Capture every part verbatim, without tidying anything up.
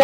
தாயே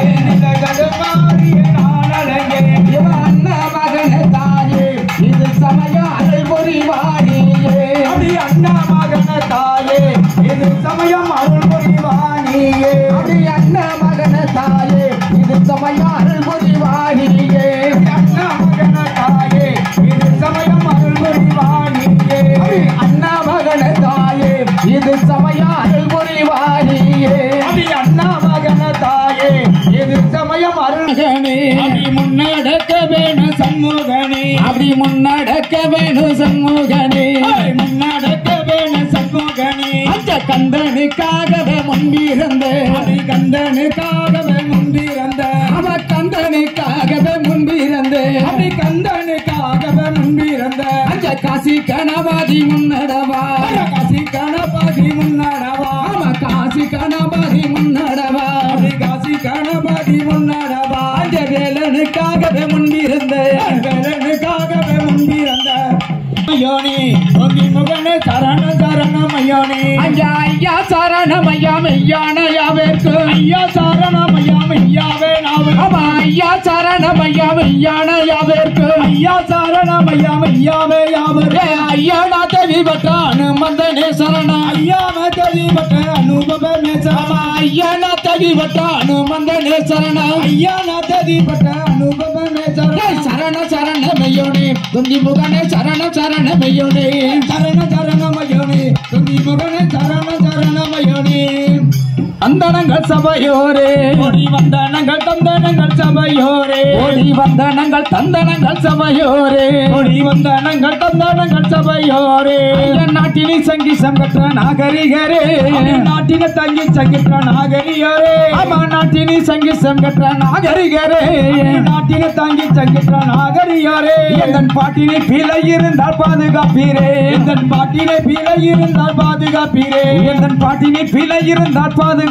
கடுமாறிய நானழகே அண்ண மகன தாயே இது சமய அருள் புரிவாணியே அப்படி அண்ணா மகன தாயே இது சமயம் அருள் புரிவாணியே அப்படி அண்ண மகன தாயே இது சமய அருள் புரிவாணியே அண்ணா மகன தாயே இது சமயம் அருள் புரிவாணியே அண்ணா மகன தாயே இது சமய அருள் புரிவாணியே அப்படி அண்ணா மகன தாயே இது சமயம் அருள்கனே அப்படி முன்னடக்க வேணும் சண்முகனே அப்படி முன்னடக்க வேணும் சண்முகனே முன்னடக்க வேணும் சண்முகனே அந்த கந்தனுக்காகவே முன்பிருந்த அப்படி கந்தனுக்காகவே முன்பிருந்த அவ கந்தனுக்காகவே முன்பிருந்த அப்படி கந்தனுக்காகவே முன்பிருந்த அந்த காசி கணவாதி முன்னடவா காசி கணவாதி முன்னடவா அவ காசி கணவாதி முன்னடவா அப்படி காசி கணவாதி முன்னடவா அந்த வேலனுக்காகவே முன்பிருந்த வேலனுக்காகவே முன்பிருந்த ஐயோனி ஒங்கி முகனே சரண சரணம் ஐயோனி ஐயா ஐயா சரணம் ஐயா மெய்யானையாவேற்கு ஐயா சரணம் ஐயா மெய்யாவே நாவே ஆமா ஐயா சரணம் ஐயா மெய்யானையாவேற்கு ஐயா சரணம் ஐயா மெய்யாவே யாவே ஐயா நாதவி பட்ட அனுமந்தனே சரண ஐயா நாதவி பட்ட அனுபவமே சரண ஐயா நாதவி பட்ட அனுமந்தனே சரண ஐயா நாதவி பட்ட அனுபவமே சரண சரண சரண மெய்யோனி துந்தி முகனே சரண சரண மெய்யோனி சரண சரண மெய்யோனி துந்தி முகனே சரண சரண மெய்யோனி அந்தனங்கள் சபையோரே ஓடி வந்தனங்கள் தந்தனங்கள் சபையோரே ஓடி வந்தனங்கள் தந்தனங்கள் சபையோரே ஓடி வந்தனங்கள் தந்தனங்கள் சபையோரே நாட்டினி சங்கி சங்கற்ற நாகரிகரே நாட்டின தங்கி சங்கிற்ற நாகரிகரே ஆமா நாட்டினி சங்கி சங்கற்ற நாகரிகரே நாட்டின தங்கி சங்கிற்ற நாகரிகரே எந்தன் பாட்டினை பிழை இருந்தால் பாதுகாப்பீரே எந்தன் பாட்டினை பிழை இருந்தால் பாதுகாப்பீரே எந்தன் பாட்டினை பிழை இருந்தால் பாதுகாப்பீரே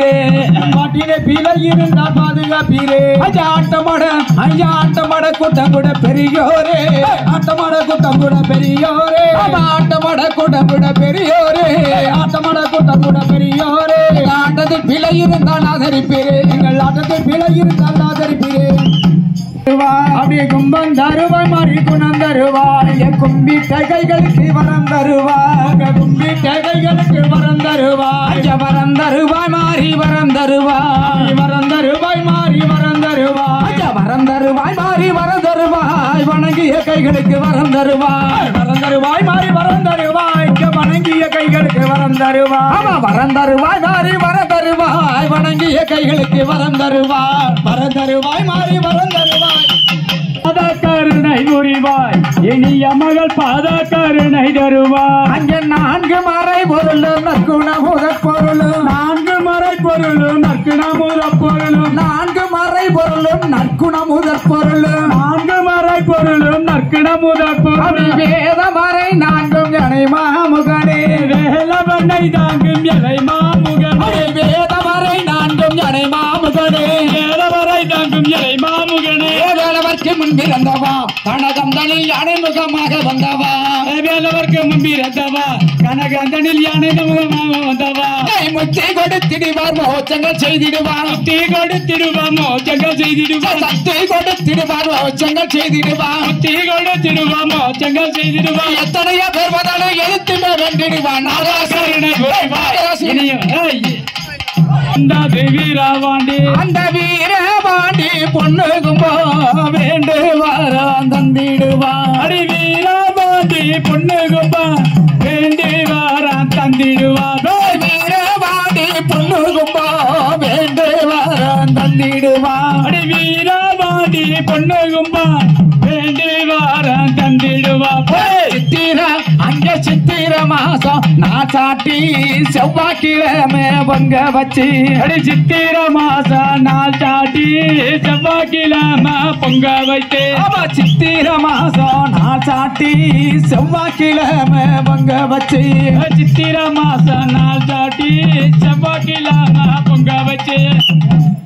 பாட்டிலே பிழை இருந்தால் பாதுகாப்பீரே ஐயா ஆட்டமாட ஐயா ஆட்டமாட கூட்டம் கூட பெரியோரே ஆட்டமாட கூட்டம் கூட பெரியோரே ஆட்டமாட கூட்டம் கூட பெரியோரே ஆட்டமாட கூட்டம் கூட பெரியோரே ஆட்டத்தில் பிழை இருந்தால் ஆதரிப்பீரே எங்கள் ஆட்டத்தில் பிழை இருந்தால் ஆதரிப்பீரே அப்படியே கும்பம் தருவாய் மாறி குணம் தருவாய் கும்பிட்ட கைகளுக்கு வரம் தருவாய் கும்பிட்ட கைகளுக்கு வரம் தருவாய் வரம் தருவாய் மாறி வரம் தருவாய் வரம் தருவாய் மாறி வரம் தருவாய் வரம் தருவாய் மாறி வரம் தருவாய் வணங்கிய கைகளுக்கு வரம் தருவாய் வரம் தருவாய் மாறி வரம் தருவாய் வணங்கிய கைகளுக்கு வரம் தருவாய் வரம் தருவாய் மாறி வரம் தருவாய் வணங்கிய கைகளுக்கு வரம் தருவாய் வரம் தருவாய் மாறி வரம் தருவாய் பாத கருணை புரிவாய் இனிய மகள் பாத கருணை தருவாய் அங்கே நான்கு மறை பொருள் நற்குண முதற் பொருள் நான்கு மறை பொருள் நற்குண முதற் பொருள் நான்கு மறை பொருளும் நற்குண முதற் பொருள் நான்கு மறை பொருளும் நற்குண முதற் பொருள் வேத மறை நான்கும் எனை மாமுகனே வேலவனை தாங்கும் எனை மாமுகனே வேத மறை நான்கும் எனை மாமுகனே வேலவரை தாங்கும் எனை மாமுகனே வேலவர்க்கு முன்பிருந்தவா கனகந்தனில் யானை முகமாக வந்தவா வேலவர்க்கு முன்பிருந்தவா கனகந்தனில் யானை முகமாக வந்தவா முத்தி கொடுத்திடுவார் மோச்சங்கள் செய்திடுவார் முத்தி கொடுத்திடுவார் மோச்சங்கள் செய்திடுவார் சக்தி கொடுத்திடுவார் மோச்சங்கள் செய்திடுவார் முத்தி கொடுத்திடுவார் மோச்சங்கள் செய்திடுவார் எத்தனையோ பேர் வந்தாலும் எழுத்துமே வென்றிடுவான் அந்த வீரவாண்டி அந்த வீரவாண்டி பொண்ணுகும்போ வேண்டுவாரான் தந்திடுவான் அடி வீரவாண்டி பொண்ணுகும்பா வேண்டுவாரான் தந்திடுவான் வீரவாண்டி பொண்ணுகும்போ வேண்டுவாரான் தந்திடுவான் அடி வீரவாண்டி பொண்ணுகும்பா வேண்டுவாரான் தந்திடுவான் சித்திர அங்க சித்திர மாசம் நான் சாட்டி செவ்வாய்க்கிழமை பொங்க வச்சு அடி சித்திர மாசம் நாள் சாட்டி செவ்வாய்க்கிழமை பொங்க வைத்து சித்திர மாசம் நாள் சாட்டி செவ்வாய்க்கிழமை பொங்க வச்சு சித்திர மாசம் நாள் சாட்டி செவ்வாய்க்கிழமை பொங்க வச்சு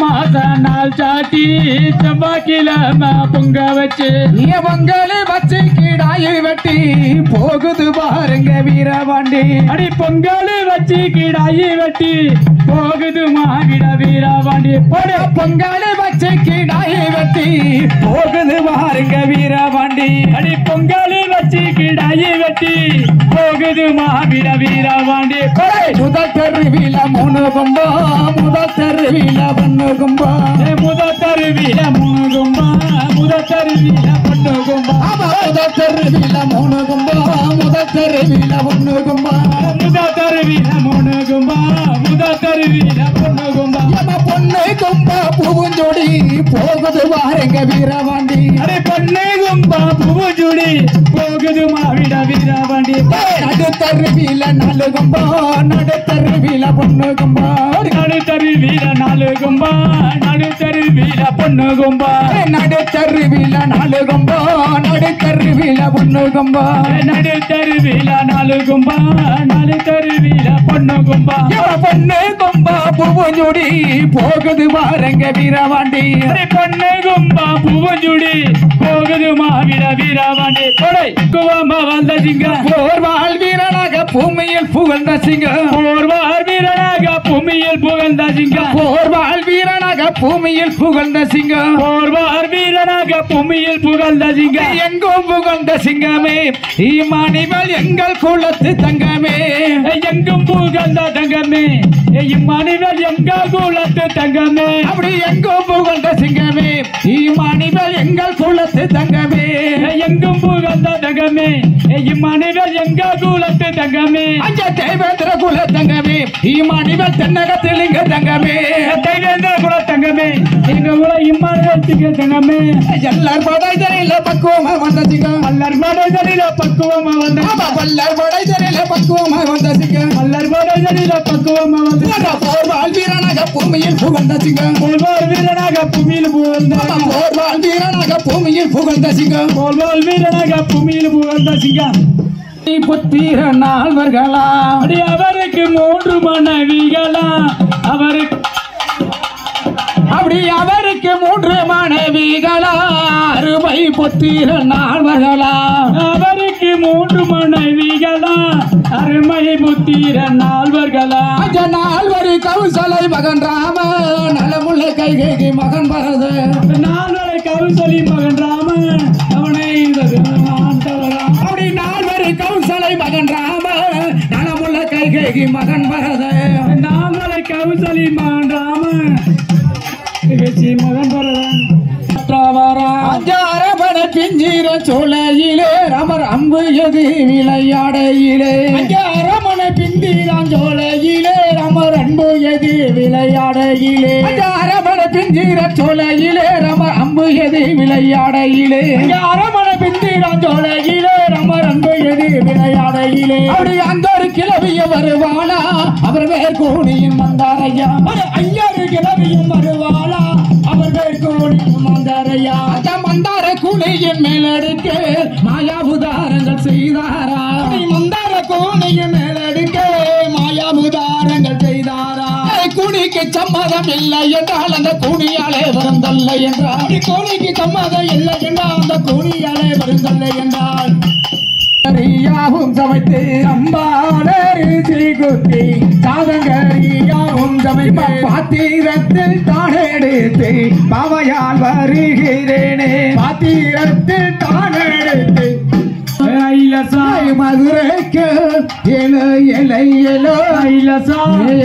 மாச நாள் சாட்டி செவ்வாய்க்கிழமை பொங்க வச்சு பொங்கல் வச்சு கிடாயை வெட்டி போகுது பாருங்க வீரபாண்டி. அடி பொங்கல் வச்சு கிடாயை வெட்டி போகுது மாவிட வீரபாண்டி. போடு பொங்கல் வச்சு கிடாயை வெட்டி போகுது பாருங்க வீரபாண்டி. அடி பொங்கல் வச்சு கிடாயை வெட்டி போகுது மாவிட வீரபாண்டி. முதல் தெருவில மூணு கும்பா முதல் தெருவில பொண்ணு கும்பா முதல் தெருவில மூணு கும்பா முதல் தெருவில பொண்ணு கும்பா முதல் தெருவில மூணு கும்பா முதல் தெருவில பொண்ணு கும்பா முதல் தெருவில மூணு கும்பா முதல் தெருவில பொண்ணு கும்பா பொண்ணு கும்பா பூவுஞ்சோடி போகுது பாருங்க வீரபாண்டி. அடே பொண்ணு கும்பா பூவுஞ்சோடி போகுது மாவிட வீரபாண்டி. நடு தெருவில நாலு கும்பா நடு தெருவில பொண்ணு கும்பா நடு தெருவில நாலு கும்பா நடு தெருவில பொண்ணு கும்பா நடு தெருவில நாலு கும்பா நடு தெருவில பொண்ணு கும்பா நடு தெருவில நாலு கும்பா நடு தெருவில பொண்ணு கும்பா பொண்ணு கும்பா பூவுஞ்சோடி போகுது பாருங்க வீரபாண்டி. பொண்ணு கும்பா பூவஞ்சுடி போகுது மாவிட வீரபாண்டி. கொடை குவாமா வந்த சிங்க போர்வாள் வீரனாக பூமியில் புகழ்ந்த சிங்க போர்வாள் வீரனாக பூமியில் புகழ்ந்த சிங்க போர்வாள் வீரனாக பூமியில் புகழ்ந்த சிங்க போர்வாள் வீரனாக பூமியில் புகழ்ந்த சிங்க எங்கும் புகழ்ந்த சிங்கமே இம்மானிவள் எங்கள் குலத்து தங்கமே எங்கும் புகழ்ந்த தங்கமே இம்மானிவள் எங்கள் குலத்து தங்கமே அப்படி எங்கும் புகழ்ந்த சிங்கமே இம்மானிவள் எங்கள் குலத்து தங்கமே எங்கும் புகழ்ந்த தங்கமே இம்மானிவள் எங்கள் குலத்து தங்கமே அஞ்ச தேவேந்திர குல தங்கமே இம்மானிவள் தென்னகத்தில் இங்க தங்கமே தேவேந்திர குல தங்கமே எங்க குல இம்மானிவள் தங்கமே எல்லார் படைதலில பக்குவமா வந்த சிங்கம் அல்லர் படைதலில பக்குவமா வந்த வல்லர் படைதலில பக்குவமா வந்த சிங்கம் அல்லர் படைதலில பக்குவமா வந்த போர்வாள் வீரனாக பூமியில் புகழ்ந்த சிங்கம் போர்வாள் வீரனாக பூமியில் புகழ்ந்த போர்வாள் வீரனாக பூமியில் புகழ்ந்த சிங்கம் போர்வாள் வீரனாக பூமியில் புகழ்ந்த சிங்கம் புத்திர நால்வர்களா அடி அவருக்கு மூன்று மனைவிகளா அவருக்கு அப்படி அவருக்கு மூன்று மனைவிகளா அறுபை புத்திர நால்வர்களா அவருக்கு மூன்று மனைவிகளா அருமை புத்திர நால்வர்களா அஞ்ச நால்வரு கௌசலை மகன் ராம நலமுள்ள கைகை மகன் பரத நால்வரை கௌசலி மகன் ராம அவனை அப்படி நால்வரு கௌசலை மகன் ராம நலமுள்ள கைகை மகன் பரத நால்வரை கௌசலி மகன் ராம மகன் பரதன் அஞ்சாரபட பிஞ்சிர சோலையிலே ரமர் அம்பு எது விளையாடையிலே அரமண பிந்திரான் சோலையிலே ரமர் அன்பு எது விளையாடையிலே அரபட பிஞ்சிர சோலையிலே ரமர் அம்பு எது விளையாடையிலே அரமண பிந்திரான் சோலையிலே ரமர் அன்பு எது விளையாடையிலே அப்படி அந்த ஒரு கிளவிய வருவாளா அவர் வேர்கோணியின் மந்தாரையா ஐயாறு கிளவியும் வருவாளா அவர் வேர்கோணியும் மந்தாரையா மந்தார கூலியின் மேலெடுக்க மாயாபுதாரங்கள் செய்தாரா மந்தார கூலியின் மேலெடுக்க மாயாபுதாரங்கள் செய்தாரா கூலிக்கு சம்மதம் இல்லை என்றால் அந்த கூலியாலே வருந்தல்ல என்றால் கூலிக்கு சம்மதம் இல்லை என்றால் அந்த கூலியாலே வருந்தல்ல என்றால் யாவும் சமைத்து அம்பாளி குத்தி சாதங்கரியாவும் சமைப்ப பாத்திரத்தில் தானெடுத்து பாவையால் வருகிறேனே பாத்திரத்தில் தானெடுத்து ஐலசாய் மதுரைக்கு எலோ எலை எலோ ஐலசாய்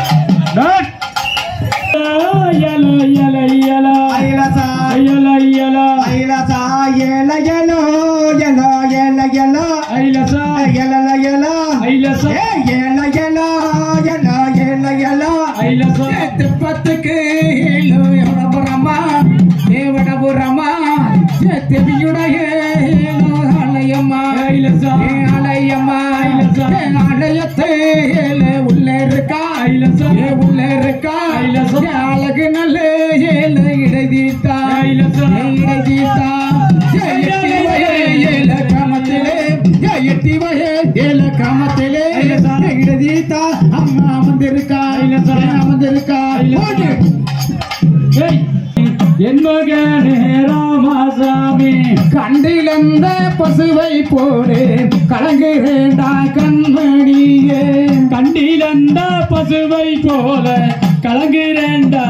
yellow yellow yellow ஐலசா yellow yellow ஐலசா எல எலோ எலோ எல எலோ ஐலசா எல எலோ ஐலசா எல எலோ எலோ எல எலோ ஐலசா பத்துக்கு ஏழு எவடபுரமா தேவடபுரமா தேவியுடைய ஆலயம்மா ஐலசா ஆலயம்மா ஐலசா ஆலயத்தை உள்ள இருக்கா ஐலசா உள்ள இருக்கா ஐலசா அழகு நல்ல ஏழு இடைதீத்தா ஐலசா இடைதீத்தா ஏழு கிராமத்திலே எட்டி வய ஏழு கிராமத்திலே இடைதீத்தா அம்மா அமர்ந்திருக்கா அமர்ந்திருக்கா கண்ணனே ராமசாமி கண்டிலந்த பசுவை போடு கலங்குகிறேண்டா கண்மணியே கண்டிலந்த பசுவை போல கலங்குகிறேண்டா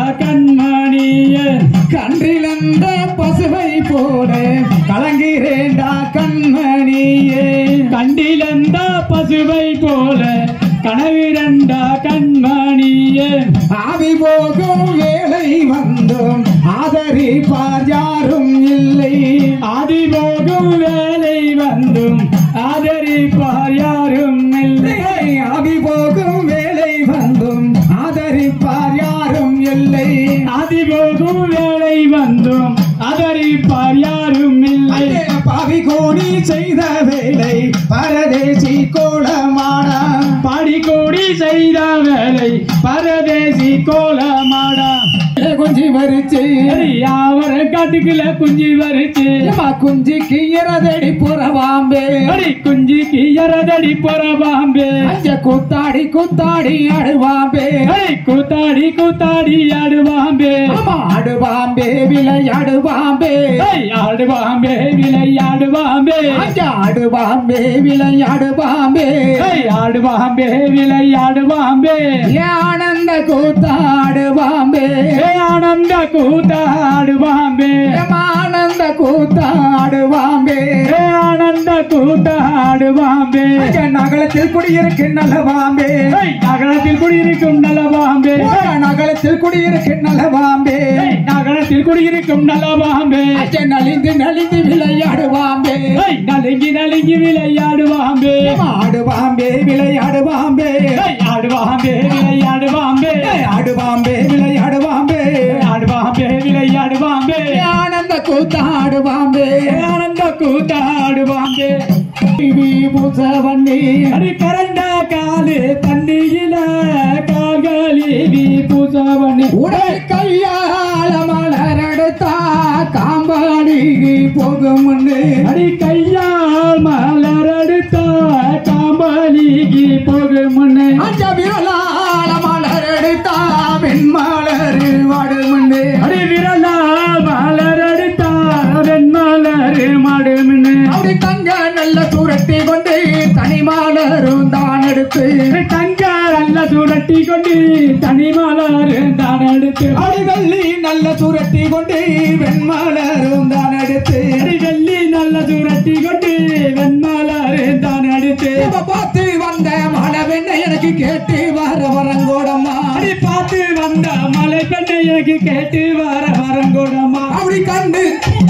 கண்மணியே கன்றிலந்த பசுவை போடு கலங்குகிறேண்டா கண்மணியே கண்டிலந்த பசுவை போல கனவிரண்டா கண்மணியே ஆவி போகும் வேலை வந்தும் ஆதரிப்பார் யாரும் இல்லை ஆதி போகும் வேலை வந்தும் ஆதரிப்பார் யாரும் இல்லை ஆவி போகும் வேலை வந்தும் ஆதரிப்பார் யாரும் இல்லை ஆதி போகும் வேலை வந்தும் ஆதரிப்பார் யாரும் இல்லை பாவி கோடி செய்த வேலை பரதேசி கோலமாடா பாடி கோடி செய்த வேலை பரதேசி கோலமாடா குஞ்சி வரிச்சு யாவர காட்டுக்குள்ள குஞ்சி வரிச்சு குஞ்சிக்கு இரதடி புறவாம்பே அடி குஞ்சிக்கு இரதடி புறவாம்பே அஞ்ச கூத்தாடி கூத்தாடி அடுவாம்பே அடி கூத்தாடி கூத்தாடி ஆடுவாம்பே ஆடுவாம்பே விளையாடுவாம்பே ஆடுவாம்பே விளையாடுவாம்பே ஆடுவாம்பே விளையாடுவாம்பே ஆடுவாம்பே விளையாடுவாம்பே ஆனந்த கூத்தாடுவாம்பே ஆனந்த கூத்தாடுவாம்பே ஆனந்த கூத்தாடுவாம்பே ஆனந்த கூத்தாடுவாம்பே நகலத்தில் குடியிருக்கு நல்லவாம்பே நகரத்தில் குடியிருக்கும் நல்லவாம்பே நகலத்தில் குடியிருக்கு நல்லவாம்பே நகரத்தில் குடியிருக்கும் நல்லவாம்பே நலிந்து நலிந்து விளையாடுவாம்பே நலுங்கி நலுங்கி விளையாடுவாம்பே ஆடுவாம்பே விளையாடுவாம்பே ஆடுவாம்பே விளையாடுவாம்பே ஆடுவாம்பே விளையாடுவாம்பே ஆடுவாம்பே விளையாடுவாம்பே ஆனந்த கூத்தாடுவாம்பே ஆனந்த கூத்தாடுவாம்பே பூசவண்ணி அடி கரண்ட காலு தண்ணியில கால்களி பூசவண்ணி உடை கையாள மலரெடுத்தா காம்பாடி போகும் அடி கையால் மலரெடுத்தா காம்பலிக்கு போகும் அஞ்ச விரலாள மலரெடுத்தா வெண்மலர் வாடும் அடி விரலால் மலரெடுத்தா வெண்மலர் மாடும் அப்படி தங்க நல்ல சுரட்டி கொண்டு தனிமாலரும் தான் எடுத்து தங்க நல்ல சுரட்டி கொண்டு தனிமலர் தான் எடுத்து அடி வெள்ளி நல்ல சுரட்டி கொண்டு வெண்மலரும் தான் எடுத்து அடி வெள்ளி நல்ல சுரட்டி கொண்டு வெண்மலர் தான் எடுத்து பார்த்து வந்த மழை பெண்ணை எனக்கு கேட்டு வர வரங்கோடம்மா அடி பார்த்து வந்த மலை பெண்ணை எனக்கு கேட்டு வர வரங்கோடம்மா அப்படி கண்டு